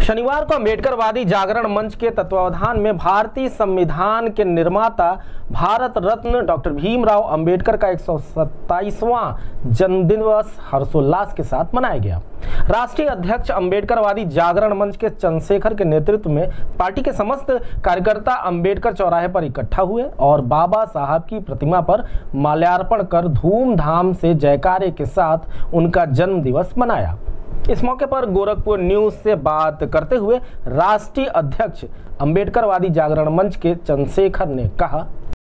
शनिवार को अम्बेडकरवादी जागरण मंच के तत्वावधान में भारतीय संविधान के निर्माता भारत रत्न डॉक्टर भीमराव अंबेडकर का 127वां जन्मदिवस हर्षोल्लास के साथ मनाया गया। राष्ट्रीय अध्यक्ष अम्बेडकरवादी जागरण मंच के चंद्रशेखर के नेतृत्व में पार्टी के समस्त कार्यकर्ता अम्बेडकर चौराहे पर इकट्ठा हुए और बाबा साहब की प्रतिमा पर माल्यार्पण कर धूमधाम से जयकारे के साथ उनका जन्म दिवस मनाया। इस मौके पर गोरखपुर न्यूज से बात करते हुए राष्ट्रीय अध्यक्ष अम्बेडकरवादी जागरण मंच के चंद्रशेखर ने कहा,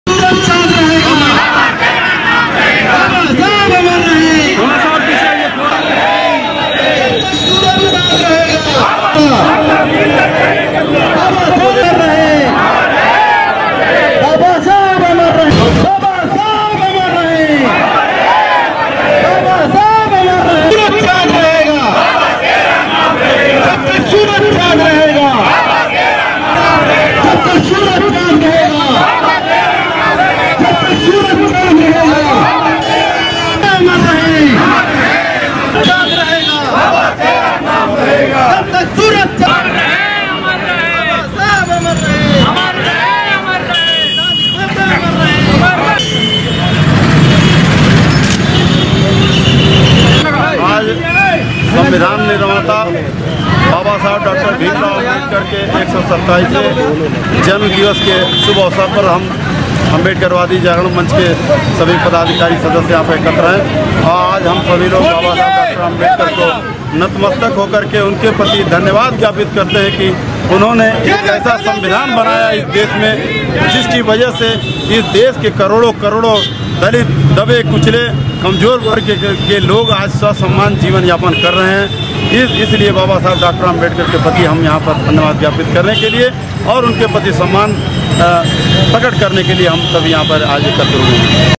संविधान निर्माता बाबा साहब डॉक्टर भीमराव अंबेडकर के 127वें जन्म दिवस के शुभ अवसर पर हम अम्बेडकरवादी जागरण मंच के सभी पदाधिकारी सदस्य यहाँ पर एकत्र हैं। आज हम सभी लोग बाबा साहब डॉक्टर अम्बेडकर को नतमस्तक होकर के उनके प्रति धन्यवाद ज्ञापित करते हैं कि उन्होंने एक ऐसा संविधान बनाया इस देश में जिसकी वजह से इस देश के करोड़ों दलित, दबे कुचले, कमजोर वर्ग के लोग आज ससम्मान जीवन यापन कर रहे हैं। इसलिए बाबा साहब डॉक्टर अम्बेडकर के प्रति हम यहाँ पर धन्यवाद ज्ञापित करने के लिए और उनके प्रति सम्मान प्रकट करने के लिए हम सभी यहाँ पर आज एकत्र हुए हैं।